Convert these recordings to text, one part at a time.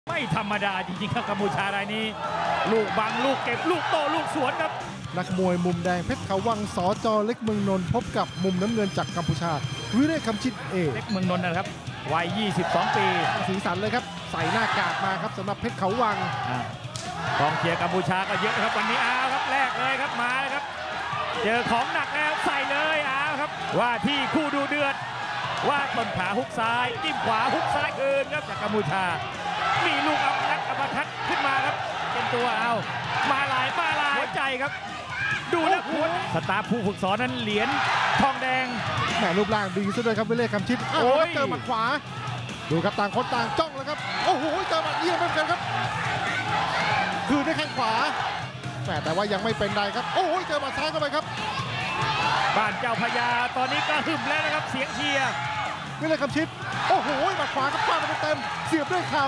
ไม่ธรรมดาจริงๆครับกัมพูชารายนี้ลูกบังลูกเก็บลูกโตลูกสวนครับนักมวยมุมแดงเพชรเขาวังสจ.เล็กเมืองนนท์พบกับมุมน้ำเงินจากกัมพูชาวิเรศคำชิดเล็กเมืองนนท์นะครับวัย22 ปีสีสันเลยครับใส่หน้ากากมาครับสำหรับเพชรเขาวังกองเชียร์กัมพูชาก็เยอะครับวันนี้ครับแรกเลยครับมาเลยครับเจอของหนักแล้วใส่เลยครับว่าที่คู่ดูเดือดว่าต้นขาฮุกซ้ายจิ้มขวาฮุกซ้ายคืนครับจากกัมพูชามีลูกอัปคัตขึ้นมาครับเป็นตัวมาลายหัวใจครับดูแล้วหัวสตาร์ผู้ฝึกสอนนั้นเหรียญทองแดงแหมรูปร่างดีซะด้วยครับวิเรศคำชิดเจอหมัดขวาดูครับต่างคนต่างจ้องแล้วครับโอ้โหเจอหมัดเยี่ยมเหมือนกันครับคืนด้วยแข้งขวาแต่ว่ายังไม่เป็นไรครับโอ้โหเจอหมัดซ้ายเข้าไปครับบ้านเจ้าพญาตอนนี้ก็หึมแล้วนะครับเสียงเชียร์วิเรศคำชิดโอ้โหหมัดขวาครับฟาดไปเต็มเสียบด้วยเข่า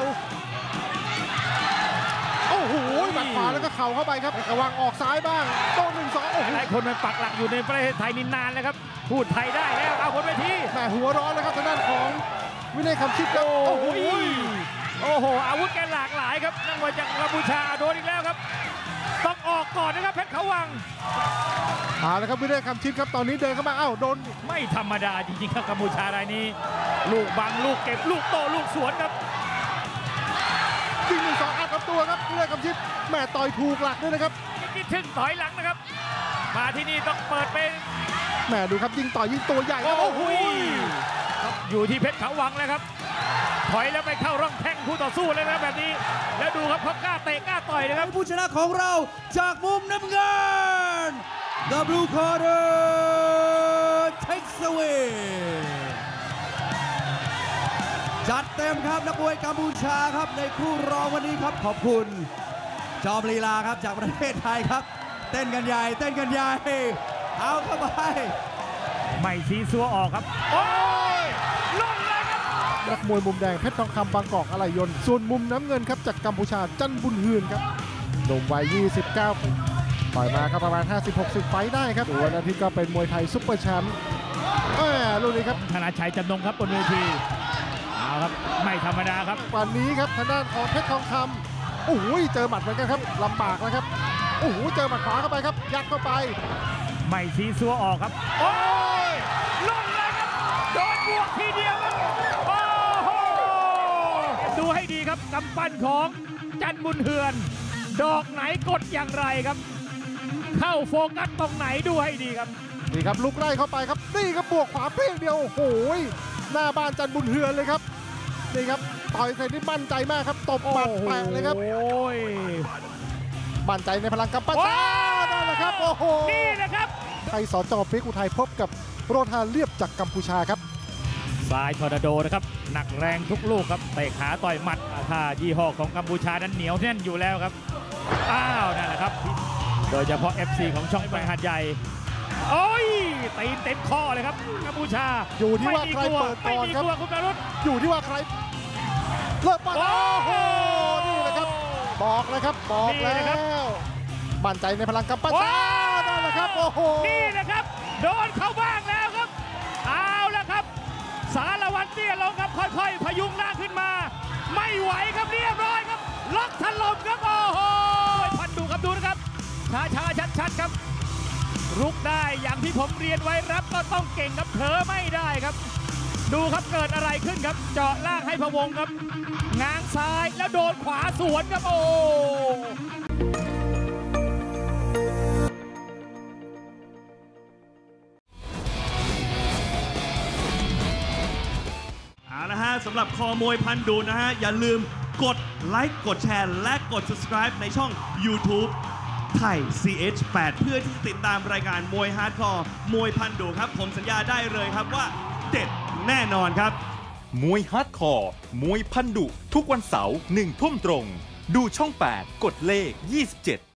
โอ้โหหมัดขวาแล้วก็เข่าเข้าไปครับระวังออกซ้ายบ้างโต้1-2โอ้โหหลายคนมันปักหลักอยู่ในประเทศไทยนินนานแล้วครับพูดไทยได้แล้วเอาคนไปที่แหมหัวร้อนแล้วครับทางด้านของวิเรศคำชิดครับโอ้โหอาวุธแกหลากหลายครับนักมวยจากกัมพูชาโดนอีกแล้วครับต้องออกก่อนนะครับเพชรเขาวังมาแล้วครับวิเรศคำชิดครับตอนนี้เดินเข้ามาโดนไม่ธรรมดาจริงๆครับกัมพูชารายนี้ลูกบังลูกเก็บลูกโตลูกสวนครับยิง1-2อัดกับตัวครับวิเรศคำชิดแม่ต่อยถูกหลักด้วยนะครับนี่ถึงถอยหลังนะครับมาที่นี่ต้องเปิดเป็นแม่ดูครับยิงต่อยยิงตัวใหญ่ครับโอ้โหอยู่ที่เพชรเขาวังแล้วครับถอยแล้วไปเข้าร่องแข้งคู่ต่อสู้เลยนะแบบนี้แล้วดูครับเขากล้าเตะกล้าต่อยนะครับผู้ชนะของเราจากมุมน้ำเงิน The Blue Corner takes away จัดเต็มครับนักมวยกัมพูชาครับในคู่รองวันนี้ครับขอบคุณจอมลีลาครับจากประเทศไทยครับเต้นกันใหญ่เอาเข้าไปไม่ชี้ซัวออกครับโอ้ยล่นเลยครับนักมวยมุมแดงเพชรทองคำบางกอกอะไหล่ยนต์ส่วนมุมน้ำเงินครับจากกัมพูชาจันบุญฮืนครับหนุ่มวัย29ปีต่อยมาครับประมาณ 50-60 ไฟได้ครับวันอาทิตย์ก็เป็นมวยไทยซุปเปอร์แชมป์ลูกนี้ครับธนาชัยจำนงครับบนเวทีเอาครับไม่ธรรมดาครับวันนี้ครับทางด้านของเพชรทองคำโอ้โหเจอหมัดเหมือนกันครับลำบากนะครับโอ้โหเจอหมัดขวาเข้าไปครับยัดเข้าไปไม่ชี้ซัวออกครับโอ้ยล่นเลยครับโดนบวกทีเดียวครับโอ้โหดูให้ดีครับกำปั้นของจันบุญเฮือนดอกไหนกดอย่างไรครับเข้าโฟกัสตรงไหนดูให้ดีครับนี่ครับลุกไล่เข้าไปครับนี่ครับบวกขวาเพียงเดียวโอ้โหหน้าบ้านจันบุญเฮือนเลยครับนี่ครับต่อยใส่ที่มั่นใจมากครับตบหมัดแปะเลยครับโอ้ยมั่นใจในพลังกำปั้นนั่นแหละครับโอ้โหนี่นะครับไทยสจ.ฟิกอุทัยพบกับโรธาเรียบจากกัมพูชาครับซ้ายทอร์นาโดนะครับหนักแรงทุกลูกครับเตะขาต่อยหมัดท่ายี่ห้อของกัมพูชานั้นเหนียวแน่นอยู่แล้วครับนั่นแหละครับโดยเฉพาะ FC ของช่องไปหาดใหญ่โอ้ยตีนเต็มข้อเลยครับกัมพูชาอยู่ที่ว่าใครเปิดก่อนครับคุณนรุตอยู่ที่ว่าใครเลิกปั้นโอ้โหนี่แหละครับบอกเลยครับบอกแล้วมั่นใจในพลังกำปั้นนั่นแหละครับโอ้โหนี่นะครับโดนเข้าบ้างแล้วครับเอาแล้วครับสารวัตรเตี้ยลงครับค่อยๆพยุงร่างขึ้นมาไม่ไหวครับเรียบร้อยครับล็อกถล่มครับโอ้โหพันดูครับดูนะครับช้าชัดครับลุกได้อย่างที่ผมเรียนไว้รับก็ต้องเก่งครับเผลอไม่ได้ครับดูครับเกิดอะไรขึ้นครับเจาะล่างให้พะวงครับง้างซ้ายแล้วโดนขวาสวนครับโอ้นะฮะสำหรับคอมวยพันดูนะฮะอย่าลืมกดไลค์กดแชร์และกด subscribe ในช่อง YouTube ไทย CH8 เพื่อที่จะติดตามรายการมวยฮาร์ดคอร์มวยพันดูครับผมสัญญาได้เลยครับว่าเด็ดแน่นอนครับมวยฮาร์ดคอร์มวยพันดุทุกวันเสาร์ 1 ทุ่มตรงดูช่อง 8 กดเลข 27